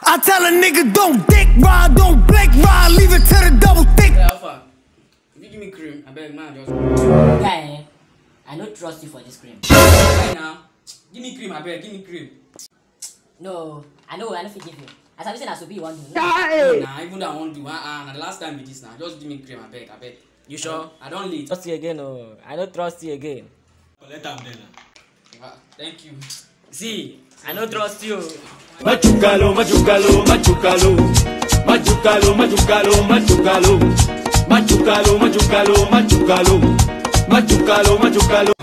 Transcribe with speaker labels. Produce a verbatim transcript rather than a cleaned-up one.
Speaker 1: I tell a nigga don't dick ride, don't blink ride, leave it to the double thick.
Speaker 2: Hey, Alpha, if you give me cream, I beg man just.
Speaker 3: Guy, I don't trust you for this cream.
Speaker 2: Right now, give me cream, I beg, give me cream.
Speaker 3: No, I know, I don't forgive you. As I said, I should be one.
Speaker 2: No, nah, even though I won't do, uh, uh, the last time with this now, just give me cream, I beg, I beg. You sure? I don't leave.
Speaker 4: Trust you again, no. I don't trust you again.
Speaker 2: Let them then. Uh, thank you. See,
Speaker 4: I don't trust you.
Speaker 5: Machucalo, machucalo, machucalo, machucalo, machucalo, machucalo, machucalo, machucalo, machucalo, machucalo, machucalo.